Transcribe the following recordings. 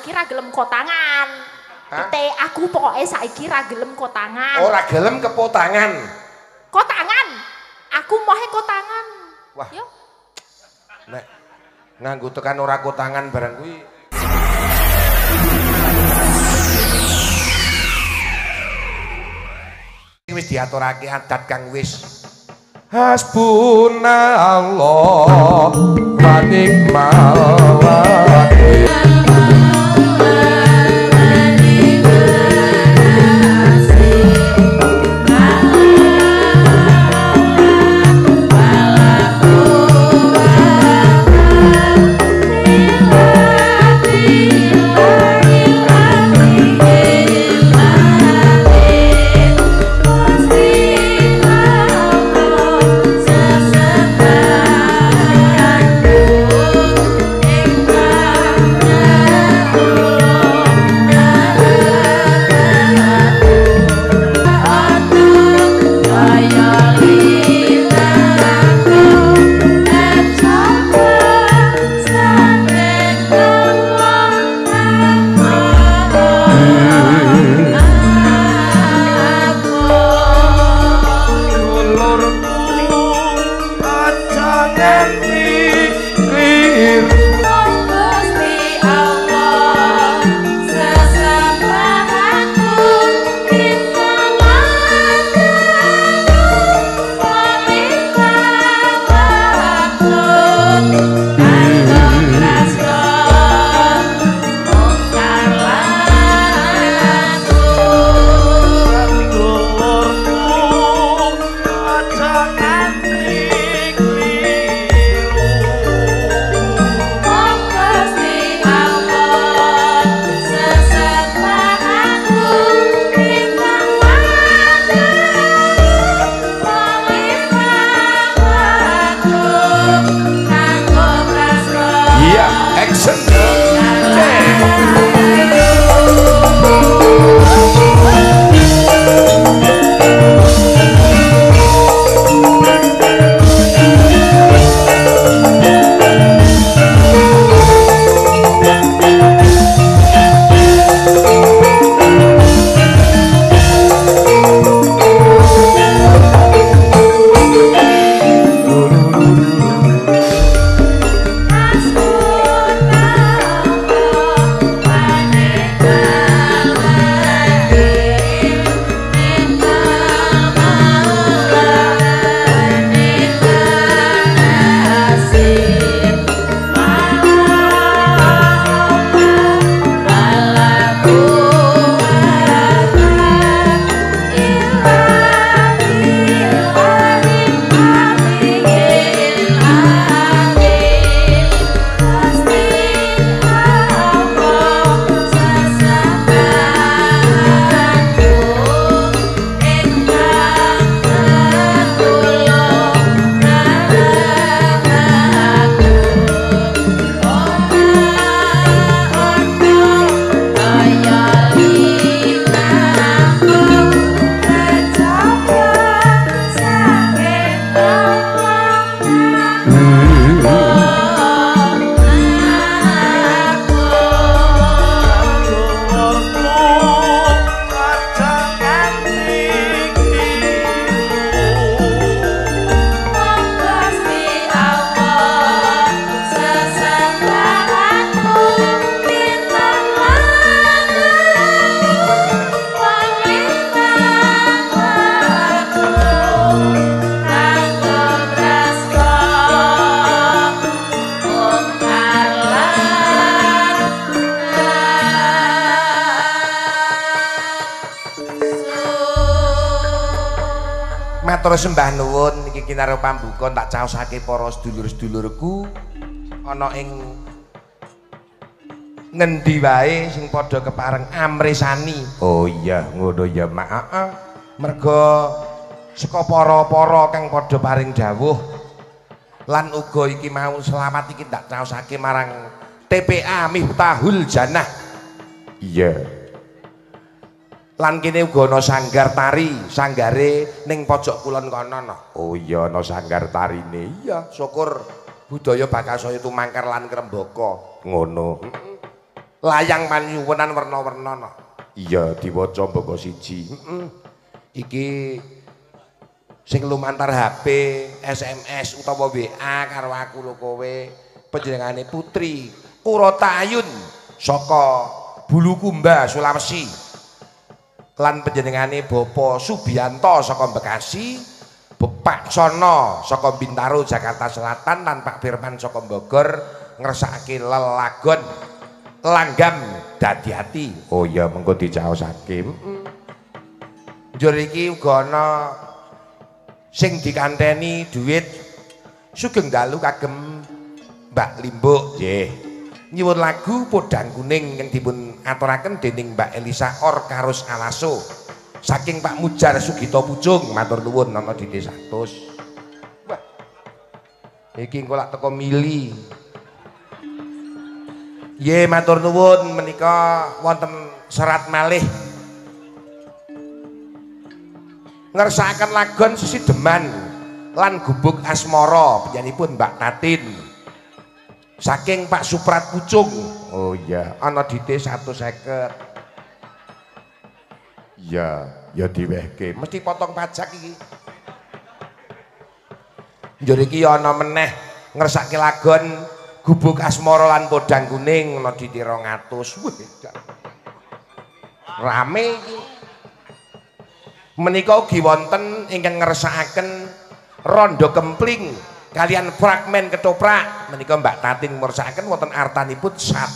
saiki ra gelem kotangan. Tete aku pokoknya saiki ra gelem kotangan. Oh, ra gelem kepotangan. Kotangan. Aku mohe kotangan. Wah. Yo. Nek nganggo tekan ora kotangan barang kuwi. Wis diaturake adat kang wis hasbunallah wa ni'mal wakil. Matur sembah nuwun niki kinarep pambuka tak caosake para sedulur-sedulurku ana ing ngendi wae sing padha kepareng amresani. Oh iya ngono ya Mak. Merga saka para-para kang padha paring dawuh lan uga iki mau selamat iki tak caosake marang TPA Miftahul Jannah. Iya. Lan kene uga ana sanggar tari, sanggare ning pojok kulon kono. Oh iya ana sanggar tarine. Iya, syukur budaya bakal saya tumangkar lan krembaka. Ngono. layang panyuwunan werna-werna no. Iya diwaca mboko siji. Iki sing lumantar HP, SMS utawa WA karo aku lho kowe panjenengane Putri Kurotayun saka Bulukumba Sulawesi lan panjenengane Bapak Subianto saka Bekasi, Pak Sono saka Bintaro Jakarta Selatan lan Pak Firman saka Bogor ngersakake lelagon langgam dadi ati. Oh iya mengko dicaosake. Njur iki uga ana sing dikanteni dhuwit sugeng dalu kagem Mbak Limbuk nggih. Nyuwun lagu Podang Kuning yang dipun aturaken dening Mbak Elisa Or Karus Alaso. Saking Pak Mujar Sugito Pucung matur nuwun ana di 100. Wah. Iki engko lak teko mili. Ye matur nuwun menika wonten serat malih. Ngersakaken lagon Sesideman lan Gubuk Asmara penyanipun Mbak Tatin. Saking Pak Suprat Pucung. Oh iya, ana dite 150. Iya, ya diwehke. Mesti potong pajak iki. Njur iki ana meneh ngersake lagon Gubuk Asmara lan Podang Kuning ana dite 200. Wih, rame iki. Menika ugi wonten ingkang ngersakaken Rondo Kempling kalian fragmen ketoprak menika Mbak Tatin ngursakaken wonten artanipun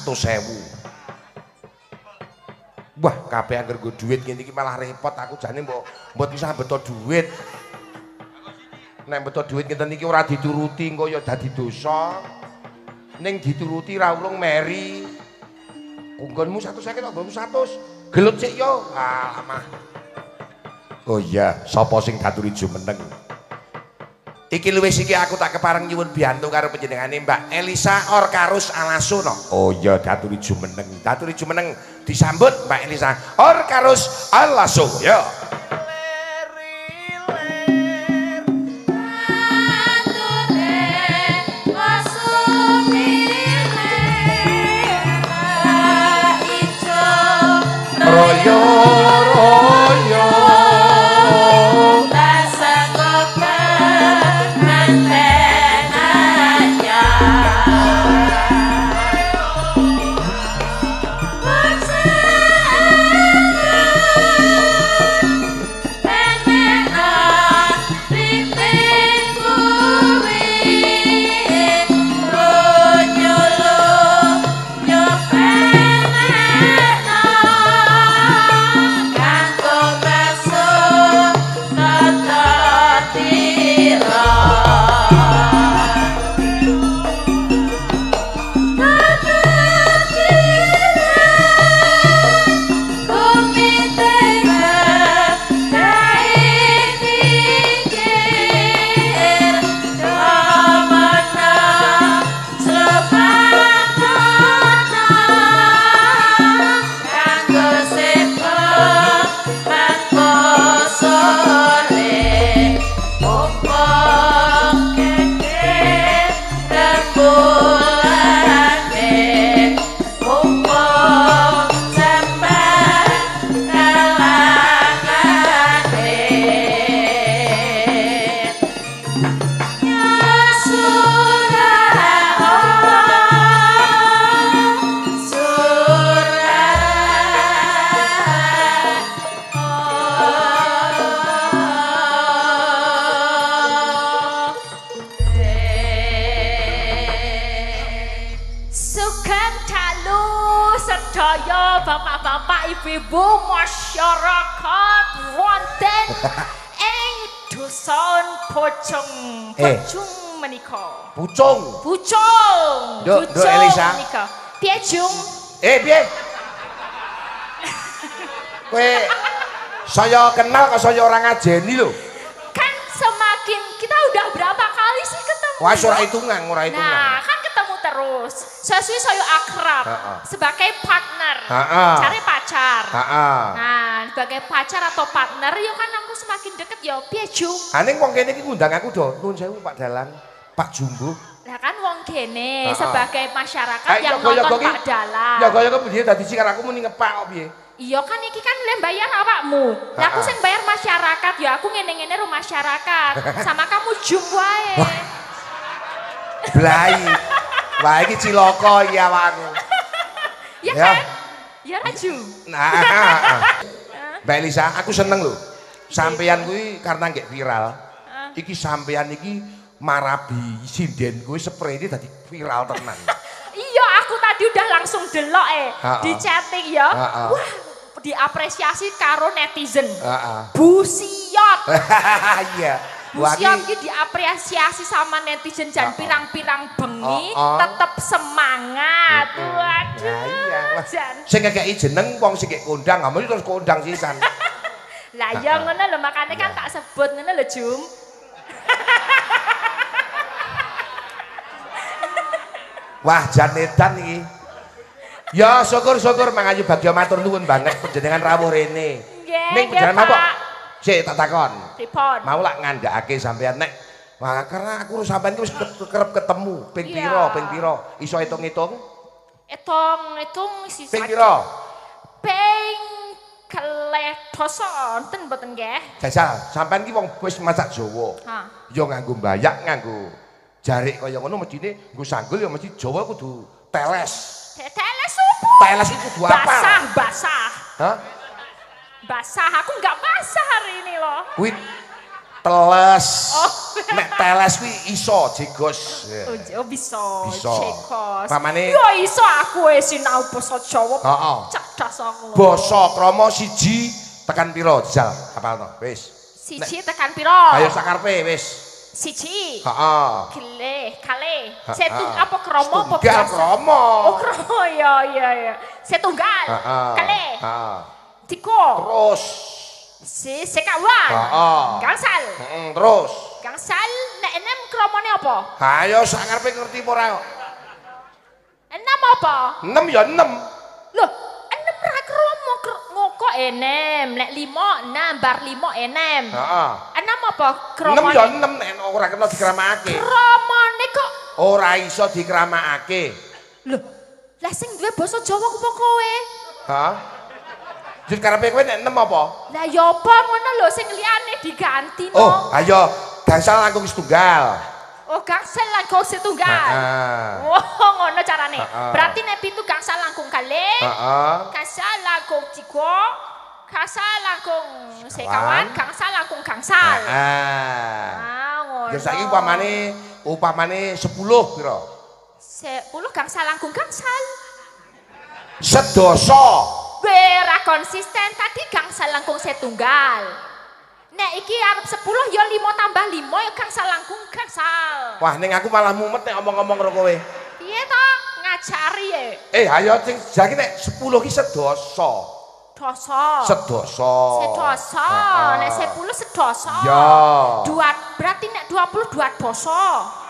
100.000. Wah, kabeh angger nggo dhuwit ngene iki malah repot aku jane mbok bisa beto dhuwit. Nek beto dhuwit ngeten iki ora dituruti engko ya dadi dosa. Ning dituruti ra ulung meri. Unggonmu 150 kok nggonmu 100. Gelut sik yo. Alamah. Oh iya, sapa sing daturi jumeneng. Iki luwih iki aku tak kepareng nyuwun biyantu karo panjenengane Mbak Elisa Or Karus Alaso no. Oh iya daturi jumeneng. Daturi jumeneng disambut Mbak Elisa Or Karus Alaso. Ya. Royo royo ibu masyarakat wonten ing dusun Pucung. Pucung menika. Pucung. Pucung. Nduk Elisa. Menika. Piye, Jung? Piye? Kowe saya kenal kok saya orang ngajeni lho. Kan semakin kita udah berapa kali sih ketemu? Wah, ora hitungan, ora hitungan. Nah, kan ketemu terus. Sesuai saya akrab sebagai partner. Cari pacar. Nah, sebagai pacar atau partner ya kan aku semakin deket ya piye, Jung? Ning wong kene iki ngundang aku do. Nuwun sewu Pak Dalang, Pak Jumbo. Lah kan wong kene sebagai masyarakat yang nonton Pak Dalang. Ya kaya kepiye dadi sikar aku muni ngepak kok piye? Iya kan iki kan le bayar awakmu. Lah aku sing bayar masyarakat ya aku ngene-ngene ro masyarakat. Sama kamu jum wae. Blai. Wah iki cilaka iki awakku. Ya kan? Ya raju. Nah. Mbak Elisa, aku seneng lho. Sampeyan kuwi karena nggak viral. Iki sampeyan iki marabi sinden kuwi spray ini dadi viral tenan. Iya, aku tadi udah langsung delok di chatting ya. Wah, diapresiasi karo netizen. Busiot. Iya. Busiot iki diapresiasi sama netizen jan pirang-pirang bengi tetep semangat. Waduh. Iya. Sing ngekeki jeneng wong sing kondang, kamu terus kondang sisan. Lah ya ngono lho makane kan tak sebut ngono lho Jum. Wah janedan iki. Ya syukur-syukur mangayu bagya matur nuwun banget panjenengan rawuh rene. Ning panjenengan apa? Sik tak takon. Pripun? Mau lak ngandhakake sampean nek wah karena aku sampean iki wis kerep ketemu ping pira iso hitung-hitung? Hitung sisa. Ping pira? Ping keleh dosa enten mboten nggih? Jajal, sampean iki wong wis masak Jawa. Ya nganggo mbayak, nganggo jarik kaya ngono mestine nggo sanggul ya mesti Jawa kudu teles. Teles opo? Teles itu kudu apa? Basah. Hah? Basah, aku enggak basah hari ini loh. Kuwi teles. Nek teles kuwi iso jegos. Oh bisa. Jegos. Pamane yo iso aku sinau basa Jawa. Cerdas aku. Basa krama 1 tekan pira jajal hafalno wis. 1 tekan pira? Ayo sakarepe wis. 1. Kalih. Setung apa kromo apa biasa? Kromo. Oh kromo ya. Setunggal. Kalih. 3. Terus. Sekawan. Gangsal. Terus. Gangsal nek 6 kromone apa? Ayo sakarepe ngerti apa ora kok? 6 apa? 6 ya 6. Loh, 6 ra kromo ngoko 6, nek 5 6 bar 5 6. 6 apa kromone? 6 ya 6 nek ora kena dikramakake. Kromone kok ora iso dikramakake. Loh, lah sing duwe basa Jawa ku kowe? Hah? Jus karepe kowe nek 6 apa? Lah ya apa ngono lho sing liyane diganti no. Oh, ayo gangsal langkung setunggal. Oh, gangsal langkung setunggal. Oh, ngono carane. Berarti nek 7 gangsal langkung kalih. Gangsal langkung 3. Gangsal langkung sekawan, gangsal langkung gangsal. Ngono. Ya saiki upamane 10 pira? 10 gangsal langkung gangsal. Sedasa. Ora konsisten tadi gangsal langkung setunggal. Nek iki arep 10 ya 5 tambah 5 ya gangsal langkung gangsal. Wah ning aku malah mumet nek omong-omong karo kowe. Piye to ngajari ayo sing jaki nek 10 ki sedasa. Sedasa. Nek 10 sedasa. Ya. Berarti nek 20 2 dosa.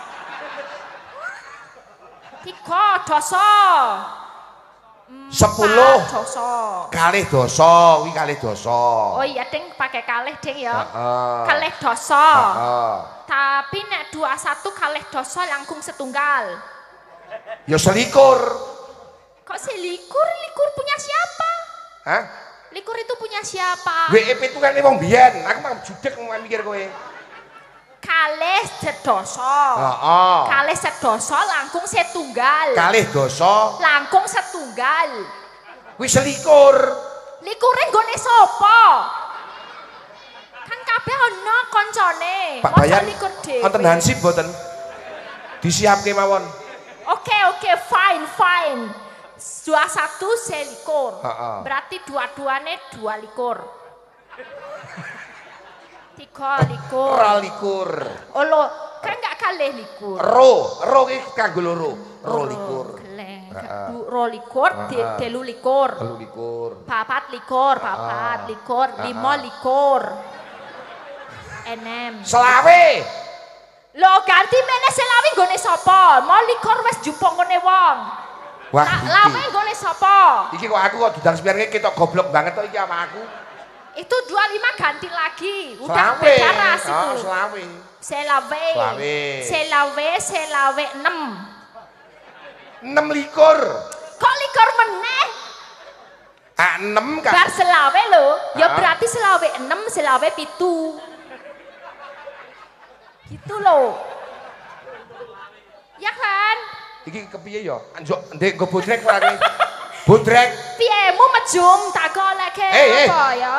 3 dosa. 10 kalih dosa kuwi kalih dosa. Oh iya ding pakai kalih ding ya. Kalih dosa. Tapi nek 21 kalih dosa langkung setunggal. Ya selikur. Kok selikur? Likur punya siapa? Hah? Likur itu punya siapa? WIP itu kan wong biyen. Aku mah judek mikir kowe. Kalih sedoso. Kalih sedoso langkung setunggal. Kalih dosa langkung setunggal. Kuwi selikur. Likure nggone sapa? Kan kabeh ana koncone. Pak Bayan wonten hansip mboten? Disiapke mawon. Oke, fine. 21 selikur. Berarti dua-duane 2 likur. 3 likur. 2 likur. Oh lo, kan gak kalih likur. Ro ki kanggo loro. 2 likur. Ro likur, 3 likur. 3 likur. 4 likur, 5 likur. 6. Selawe. Lo ganti meneh selawe nggone sapa? Mau likur wis jupuk ngene wong. Wah, lawe nggone sapa? Iki kok aku kok dudang sepirane ketok goblok banget kok iki sama aku. Itu 25 ganti lagi. Udah beda ras itu. Oh, selawe. Selawe. Selawe 6. 6 likur. Kok likur meneh? 6 kan. Bar selawe lho. Ya berarti selawe 6, selawe 7. Gitu loh. Ya kan? Iki kepiye ya? Anjuk ndek nggo bodrek ora iki. Bodrek. Piyemu mejum tak goleke apa ya?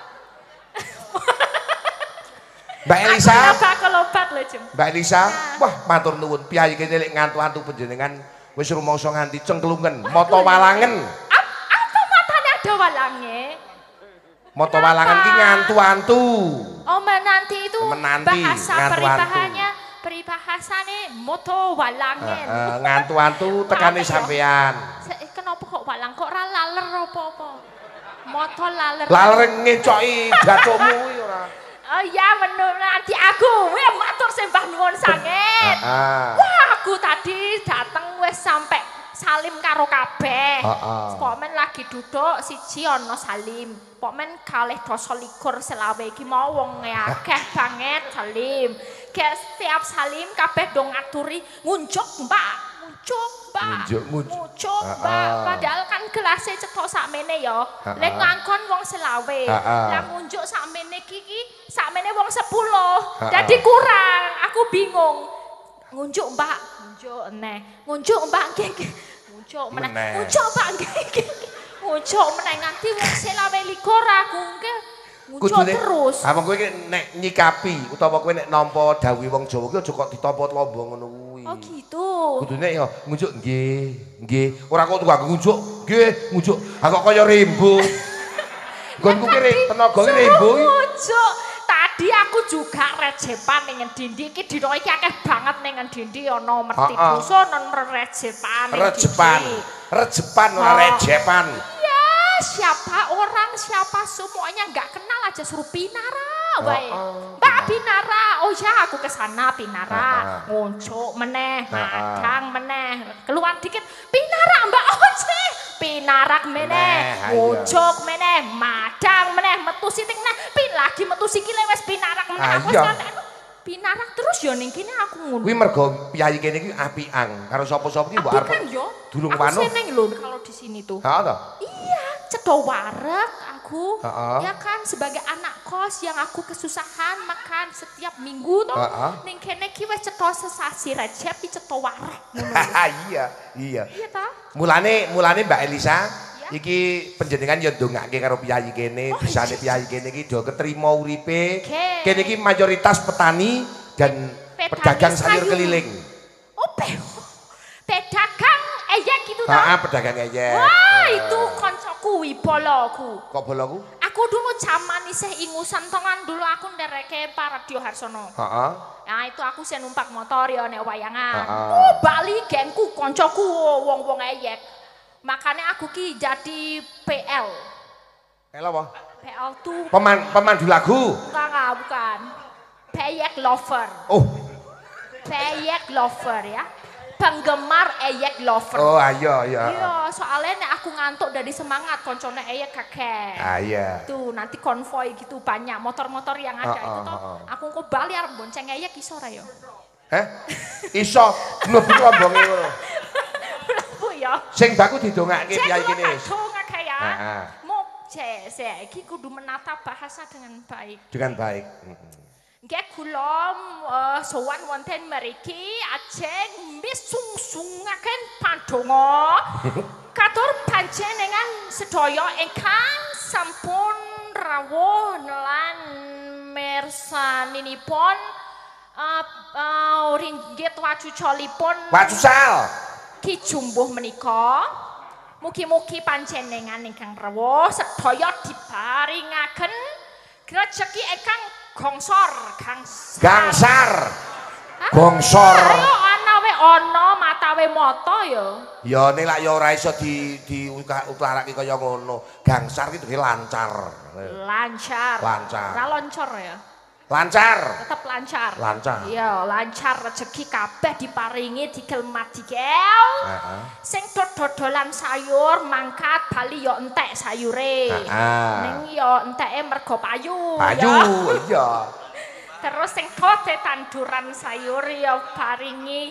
Mbak Elisa. Kelobat lho, Jum. Mbak Elisa, wah matur nuwun piyayi kene lek ngantu-antu panjenengan wis rumangsa nganti cengklungen, mata walangen. Apa matanya ada walange? Mata walangen ki ngantu-antu. Oh, menanti itu bahasa peribahasane moto walangen. Ngantu-antu tekane sampean. Kenapa kok walang kok ora laler apa-apa? Moto laler. Laler ngecoki datukmu kuwi ora. Oh iya menurut nanti aku, wih matur sembah nuwun sanget. Wah aku tadi dateng wis sampai salim karo kabeh. Pokmen lagi duduk siji ana salim. Pokmen kalih 12 selawe iki mau wong akeh banget salim. Kayak setiap salim kabeh dong ngaturi ngunjuk mbak. Mucuk mbak, padahal kan gelasnya cetok sakmene ya. Lek ngangkon wong selawe, lah ngunjuk sakmene kiki, sakmene wong 10. Jadi kurang, aku bingung. Ngunjuk mbak, ngunjuk mbak kiki, ngunjuk meneh, ngunjuk mbak kiki, ngunjuk meneh nganti wong selawe 2 aku ngunjuk terus. Apa kowe nek nyikapi utawa kowe nek nampa dawuh wong Jawa ki aja kok ditampa lomba ngono kuwi. Oh gitu. Kudune ya ngunjuk nggih. Ora kok tunggu ngunjuk, nggih, ngunjuk. Ha kok kaya rembo. Nggonku ki tenaga ki rembo iki. Ngunjuk. Tadi aku juga rejepan ning ngendi iki dino iki akeh banget ning ngendi ana merti dusun rejepan. Rejepan ora rejepan. Siapa orang, siapa semuanya nggak kenal aja suruh Pinara, wae. Mbak Pinara, oh ya aku kesana Pinara, nguncuk meneh, madang meneh, keluar dikit Pinara Mbak Oce, Pinarak meneh, nguncuk meneh, madang meneh, metu sitik meneh, lagi metu sikile wes Pinarak meneh, aku Pinarak terus yo ning kene aku ngono. Kuwi mergo piyayi kene iki apiang karo sapa-sapa iki mbok arep. Kan yo. Durung panuh. Aku seneng lho kalau di sini tuh. Heeh toh? Iya, cedok wareg aku. Ya kan sebagai anak kos yang aku kesusahan makan setiap minggu tuh. Ning kene ki wis cedok sesasi Recep iki cedok wareg ngono. Iya. Iya toh? Mulane Mbak Elisa iki panjenengan ya ndongake karo piyayi kene, bisane piyayi kene iki do ketrima uripe. Kene iki mayoritas petani dan pedagang sayur keliling. Oh, pedagang eyek gitu toh? Heeh, pedagang eyek. Wah, itu koncoku Wiboloku. Kok boloku? Aku dulu zaman isih ingusan tongan dulu aku ndereke Radio Harsono. Heeh. Nah, itu aku sing numpak motor ya nek wayangan. Bali gengku koncoku wong-wong eyek. Makanya aku ki jadi PL. PL apa? PL tuh pemandu lagu. Bukan. Peyek lover. Oh. Peyek lover ya. Penggemar eyek lover. Oh, iya. Iya, soalnya nek aku ngantuk dari semangat koncone eyek kakek. Iya. Tuh, nanti konvoy gitu banyak motor-motor yang ada itu toh. Aku kok bali arep bonceng eyek iso ra ya? Iso, mlebu rombonge ngono. Ya. Sing baku didongake piyayi kene. Dongake ya. Mau iki kudu menata bahasa dengan baik. Dengan baik. Nggih kula sowan wonten mriki ajeng misungsungaken pandonga katur panjenengan sedaya ingkang sampun rawuh lan mirsaninipun ringgit wacucolipun. Wacucal. Ki jumbuh menika mugi-mugi panjenengan ingkang rawuh sedaya diparingaken rejeki ingkang gangsar. Ayo ana matawe mata ya. Ya nek lak ya ora iso diutlarake kaya ngono. Gangsar ki tegese lancar. Ora loncor ya. Lancar. Tetep lancar. Lancar. Iya, lancar rezeki kabeh diparingi digelmat digel. Sing dodolan sayur mangkat bali yo entek sayure. Ning yo enteke mergo payu. Payu, iya. Terus sing dote tanduran sayur yo paringi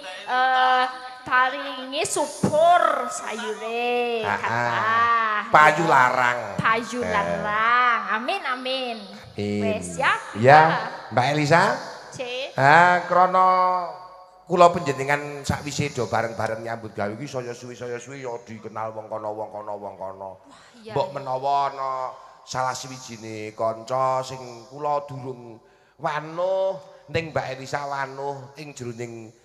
subur sayure. Payu larang. Payu larang. Amin amin. Wes ya. Ya, Mbak Elisa. C. Krana kula panjenengan sakwise do bareng-bareng nyambut gawe iki saya suwi ya dikenal wong kono. Mbok menawa ana salah siwijine kanca sing kula durung wanuh ning Mbak Elisa wanuh ing jroning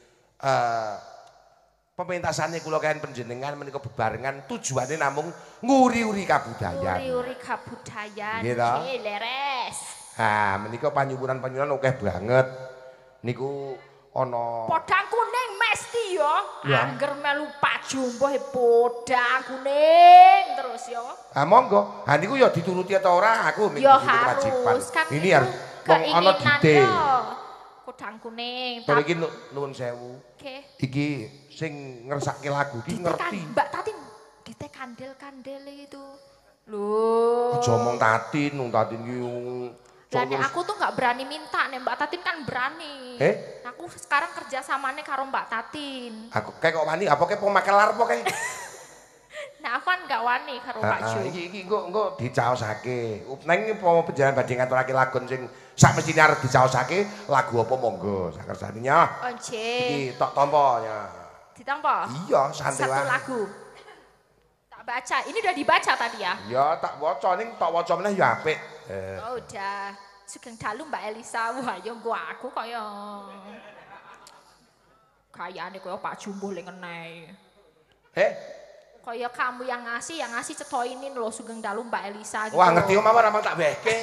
pementasane kula kaliyan panjenengan menika bebarengan tujuane namung nguri-uri kabudayan. Nguri-uri kabudayan. Nggih, leres. Menika panyuwuran-panyuwuran akeh banget. Niku ana podang kuning mesti ya. Angger melu pajumbuh podang kuning terus ya. Monggo. Niku ya dituruti ta ora aku mikir kewajiban. Ini harus ana dite. Podang kuning. Terus iki nuwun sewu. Iki sing ngersake lagu iki ngerti. Mbak Tatin, dite kandel-kandel itu. Loh. Aja omong Tatin iki. Lah nek aku tuh nggak berani minta, nek Mbak Tatin kan berani. Aku sekarang kerja samane karo Mbak Tatin. Aku kayak kok wani, apa kayak pemakelar apa kayak? Nah aku kan nggak wani karo Pak Jo. Iki engko dicaosake. Neng iki apa panjenengan badhe ngaturake lagu sing sak mestine arep dicaosake lagu apa monggo sak kersane nya. Iki tok tampa ya. Ditampa? Iya, santai wae. Satu lagu. Tak baca. Ini udah dibaca tadi ya? Ya, tak waca ning tak waca meneh ya apik. Oh, udah. Sugeng dalu Mbak Elisa. Wah, ya aku kaya kayane kaya Pak Jumbuh le ngeneh. Kaya kamu yang ngasih cetoinin loh Sugeng dalu Mbak Elisa gitu. Wah, ngerti mawar amang tak wehke.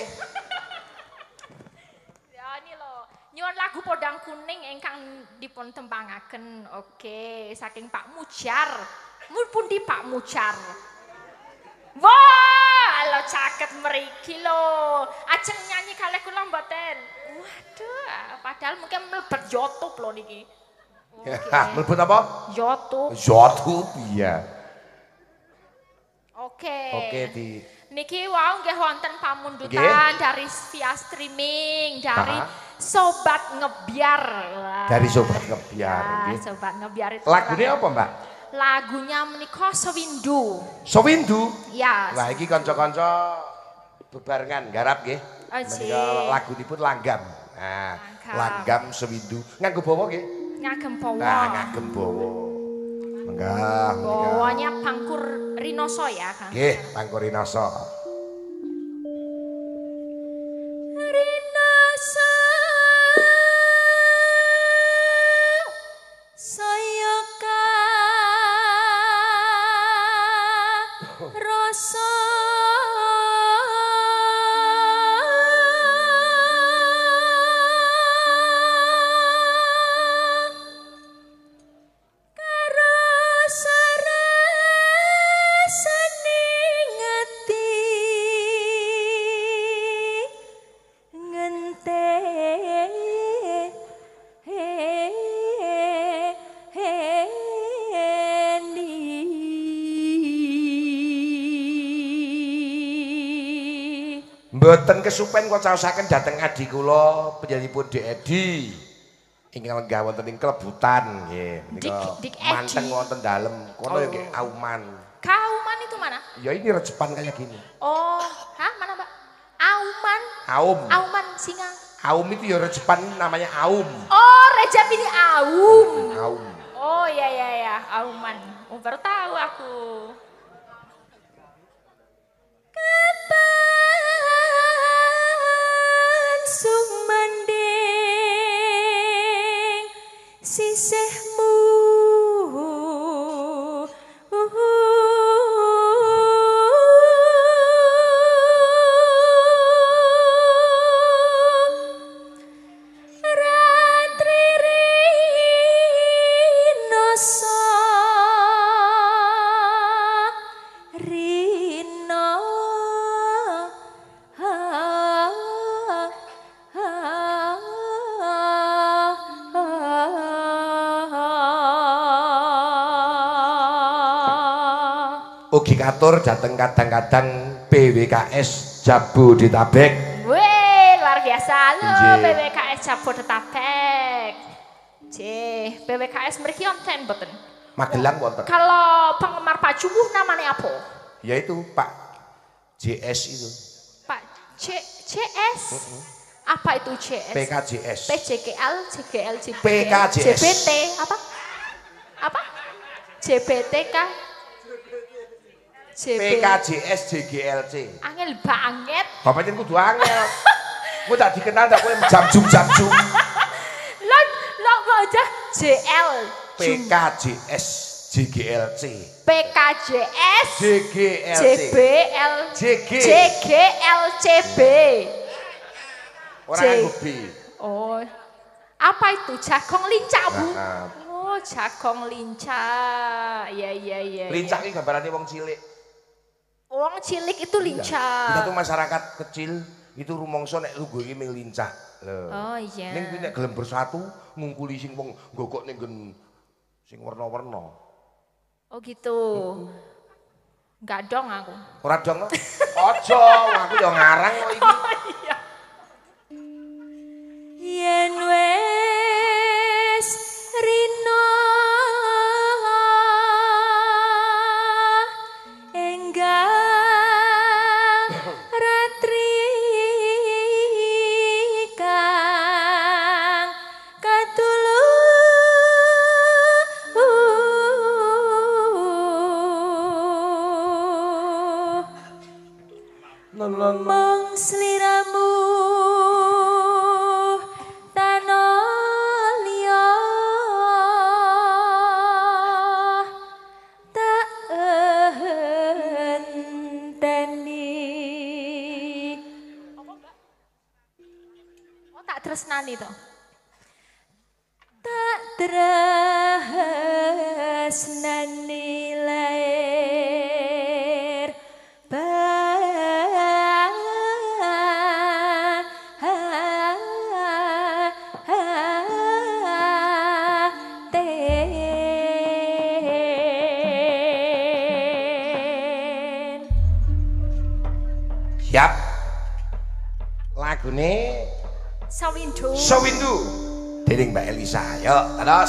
Nyuwun lagu Podang Kuning ingkang dipun tempangaken. Oke, saking Pak Mujar. Mun di Pak Mujar. Wah, lo caket mriki lho. Ajeng nyanyi kalih kula mboten. Waduh, padahal mungkin mlebet YouTube lho niki. Mlebet apa? YouTube. YouTube, iya. Oke, niki wau nggih wonten pamundutan dari via streaming dari Sobat Ngebiar. Dari Sobat Ngebiar. Sobat Ngebiar itu. Lagunya apa, Mbak? Lagunya menika Sewindu. Sewindu? Iya. Lah iki kanca-kanca bebarengan garap nggih. Menika lagunipun Langgam. Nah, Langgam Sewindu. Nganggo bawa nggih? Ngagem bawa. Nah, ngagem bawa. Menggah. Bawanya Pangkur Rinoso ya, Kang. Nggih, Pangkur Rinoso. Mboten kesupen kok caosaken dhateng adi kula penyanipun Dik Edi. Ingkang lenggah wonten ing klebutan nggih. Menika manteng wonten dalem. Kono ya nggih Auman. Kauman itu mana? Ya ini rejepan kayak gini. Oh, mana Mbak? Auman. Aum. Auman singa. Aum itu ya rejepan namanya Aum. Oh, rejep ini Aum. Aum. Oh ya, Auman. Oh, baru tahu aku. Sumanding sisihmu ratri rinoso Mugi katur dateng kadang-kadang BWKS Jabodetabek. Wih, luar biasa lho BWKS Jabodetabek. BWKS mriki wonten mboten? Magelang wonten. Kalau penggemar Pak Jumbuh namanya apa? Yaitu Pak JS itu. Pak JS? Apa itu JS? PKJS. PJKL, JGL, PKJS. JBT, apa? Apa? JBTK? PKJS JGLC. Angel banget. Bapak kudu angel. Ku tak dikenal tak kowe jam-jum. Lo aja JL. PKJS JGLC. PKJS JGLC. JBL JGLCB. Orang B. Oh. Apa itu? Jagong lincah, Bu. Oh, jagong lincah. Iya. Lincah iki gambarane wong cilik. Wong cilik itu lincah. Kita tuh masyarakat kecil itu rumangsa nek lungguh iki mung lincah. Lho. Oh iya. Ning kuwi nek gelem bersatu ngungkuli sing wong gogok ning nggon sing warna-warna. Oh gitu. Enggak dong aku. Ora dong. Aja, aku yo ngarang kok iki. Oh iya. Yen wis rino enggang ratri kang katulu mong sliramu tresnani to. Tak tresnani lair Siap. Lagune Sawindu dening Mbak Elisa. Yuk, terus.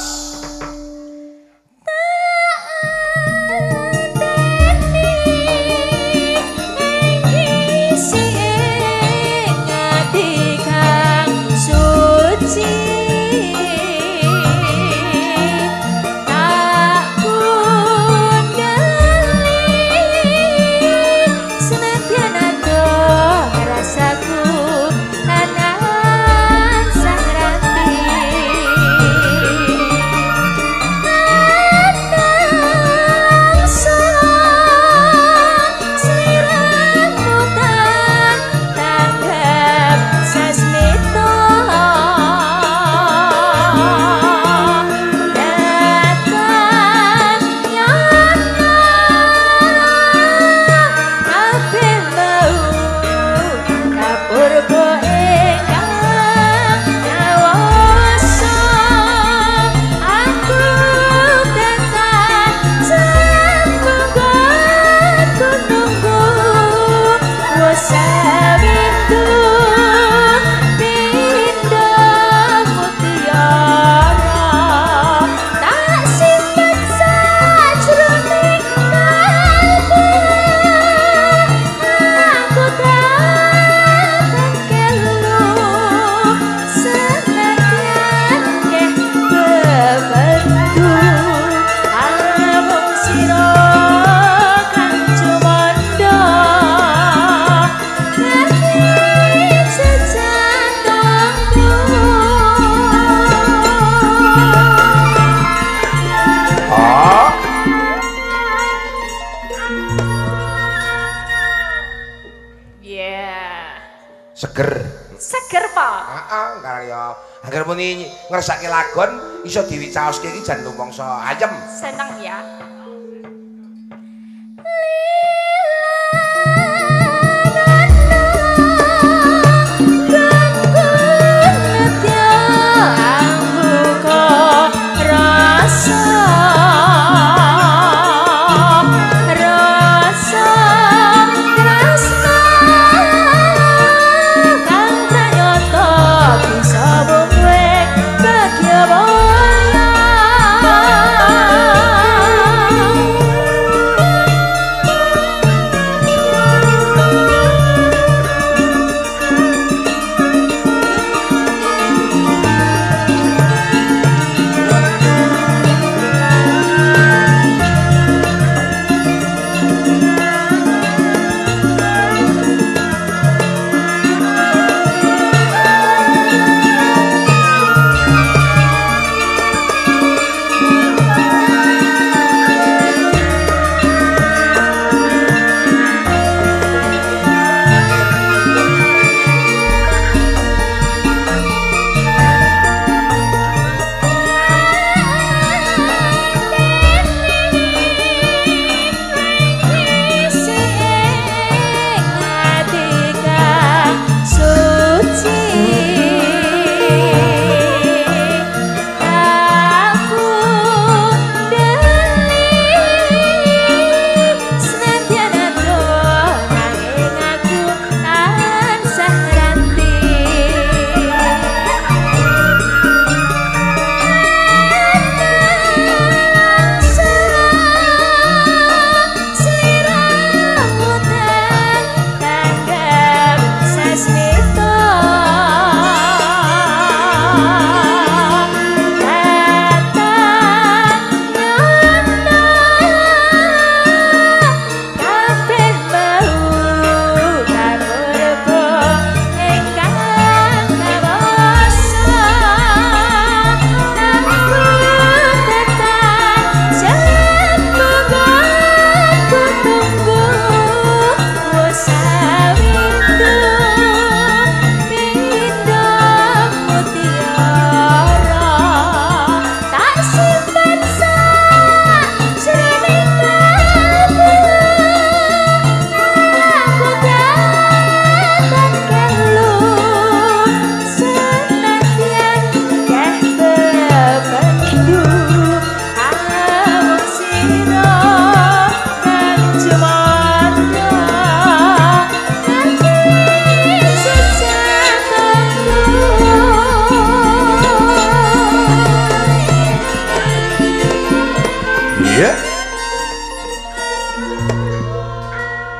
Seger Pak. Heeh, karya agar muni ngersake lagon iso diwicaoske iki jan lumangsa ayem. Seneng ya. Rasa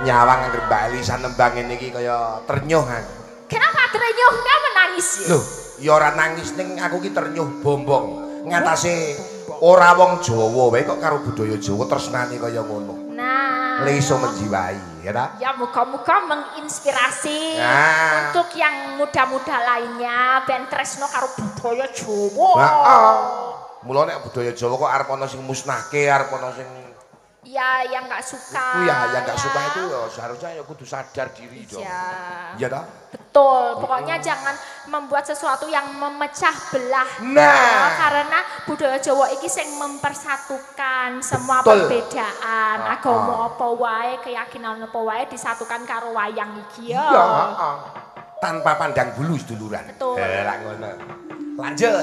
nyawang anggere Mbak Elisa nembang ngene iki kaya ternyuh aku. Kenapa ternyuh? Nggak menangis ya? Loh, ya ora nangis ning aku ki ternyuh bombong. Ngatasi ora wong Jawa wae kok karo budaya Jawa tresnane kaya ngono. Nah, le iso menjiwai ya ta? Ya muga-muga menginspirasi untuk yang muda-muda lainnya ben tresno karo budaya Jawa. Heeh. Mula nek budaya Jawa kok arep ana sing musnahke, arep ana sing ya yang nggak suka. Ya, yang nggak suka itu ya seharusnya ya kudu sadar diri dong. Iya toh? Betul. Pokoknya jangan membuat sesuatu yang memecah belah. Nah, karena budaya Jawa iki sing mempersatukan semua perbedaan. Agama apa wae, keyakinan apa wae disatukan karo wayang iki ya. Iya, tanpa pandang bulu seduluran. Betul. Lah ngono. Lanjut.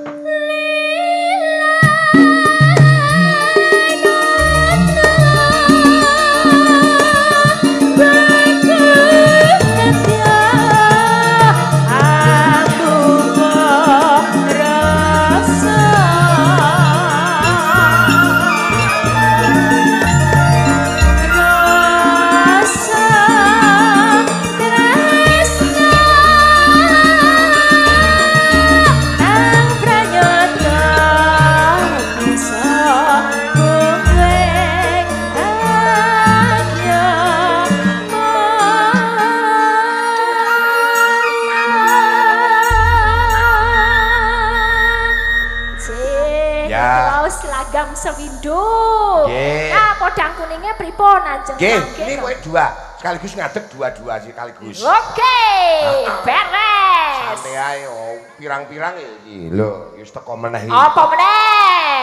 Sewindo. Nah, podang kuningnya pripun ajeng. Ini kowe dua, sekaligus ngadeg dua-dua sekaligus. Oke, beres. Santai ae, pirang-pirang iki. Lho, wis teko meneh iki. Apa meneh?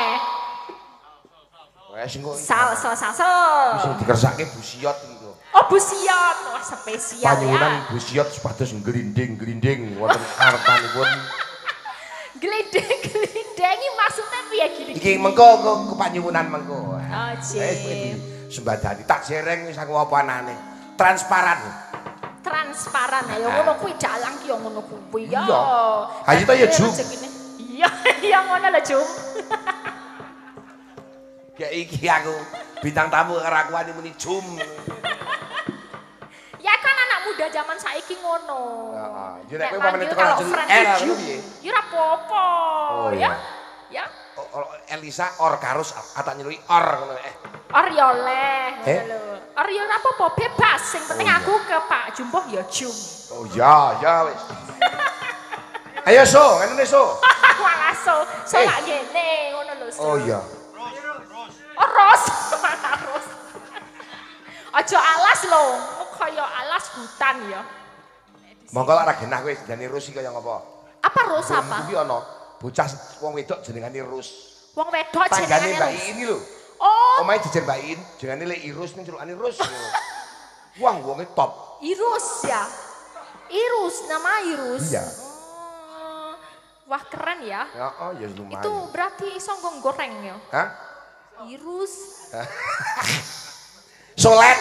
Wes engko. Sal. Sing dikersake busiot iki lho. Oh, busiot. Wah, spesial ya. Panyuwunan busiot supados glinding-glinding wonten kartanipun. Glinding-glindingi maksudnya piye gini? Iki mengko kepanyuwunan mengko. Oh, jek. Sembadani tak jereng wis aku apa anane. Transparan. Transparan ayo ngono kuwi dalang ki yo ngono kuwi ya. Iya. Ha iki to ya Jum. Iya ngono lho Jum. Kayak iki aku bintang tamu karo aku ani muni Jum. Ya kan anak muda zaman saiki ngono. Heeh. Nek kowe pamane tekan piye? Ya ora apa-apa. Ya. Ya. Elisa or karus tak nyelui or ngono Or ya oleh ngono lho. Or ya ora apa-apa bebas, sing penting aku ke Pak Jumpoh ya Jum. Oh ya wis. Ayo so, ngene so. Walah so lak ngene ngono lho. Oh iya. Oh ros. Aja alas lho, kaya alas hutan ya. Monggo lak ra genah kowe jane Rus iki kaya ngapa? Apa Rus apa? Iki ana bocah wong wedok jenengane Rus. Wong wedok jenengane Mbak ini lho. Oh. Omahe dijen Mbak In, jenenge Lek Irus ning celukane Rus. Wah, wonge top. Irus ya. Irus, nama Irus. Iya. Wah, keren ya. Heeh, ya lumayan. Itu berarti iso goreng ya? Hah? Irus. Solet.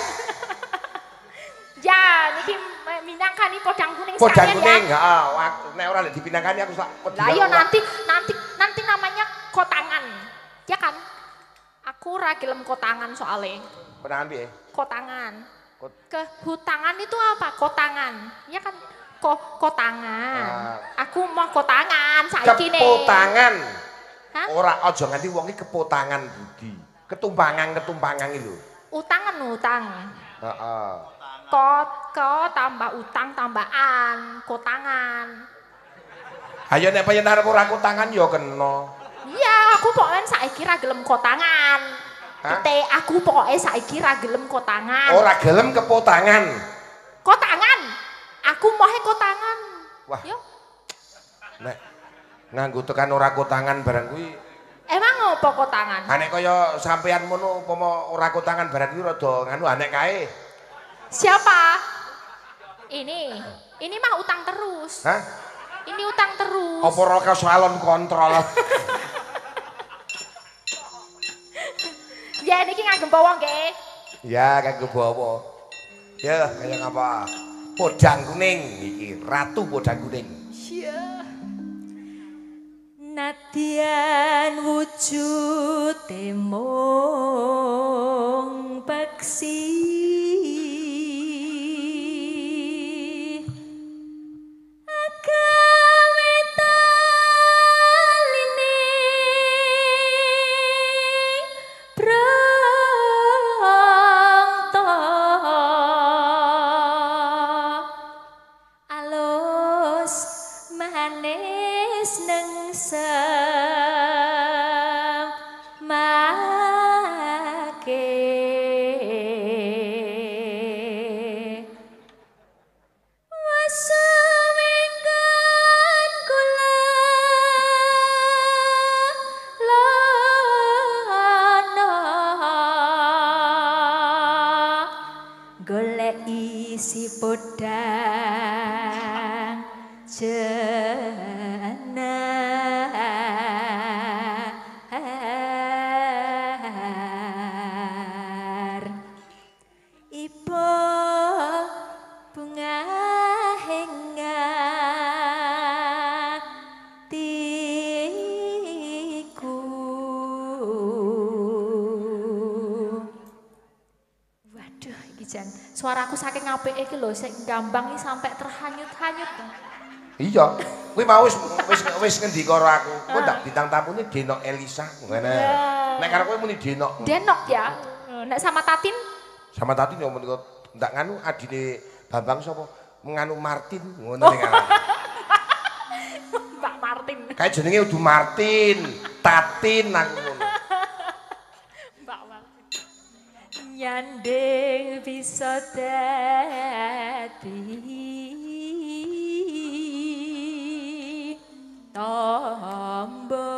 Ya, niki minangkani podang kuning sekalian ya. Podang kuning, heeh. Nek ora dipinangkani aku sak. Lah iya nanti namanya kotangan. Ya kan? Aku ora gelem kotangan soalnya. Kotangan piye? Kotangan. Kehutangan itu apa? Kotangan. Ya kan? Kotangan. Aku mau kotangan saiki nih. Kepotangan. Hah? Ora aja nganti wong iki kepotangan Budi. Ketumpangan iki lho. Utang. Heeh. Tambah utang tambahan, kotangan. Ayo nek payen arep ora kotangan ya kena. Iya, aku pokoknya saiki ra gelem kotangan. Aku pokoknya saiki ra gelem kotangan. Ora gelem kepotangan. Kotangan. Aku mohe kotangan. Wah. Yo. Nek nganggo tekan ora kotangan barang kuwi. Emang apa kotangan? Nek kaya sampean ngono upama ora kotangan barang kuwi rada nganu anek kae. Siapa? Ini mah utang terus. Hah? Ini utang terus. Apa ora salon kontrol? Ya niki ngagem bawa nggih. Ya kanggo bawa. Ya kaya ngapa? Podang kuning iki, ratu podang kuning. Iya. Nadyan wujud mung peksi golek isi podang jenar ipo bunga henga tiku waduh iki jan suaraku saking apike iki lho sing gambang iki sampai terhanyut-hanyut. Iya, kuwi mau wis ngendika karo aku. Kok ndak bintang tamune Denok Elisa ngene. Nek karo kowe muni Denok. Denok ya. Nek sama Tatin? Sama Tatin yo menika ndak nganu adine Bambang sapa? Nganu Martin ngono ning arep. Mbak Martin. Kae jenenge udu Martin, Tatin aku ngono. Mbak Martin. Nyanding bisa dadi tombo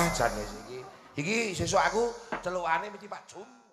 jan iki. Iki sesuk aku celukane mesti Pak Jum.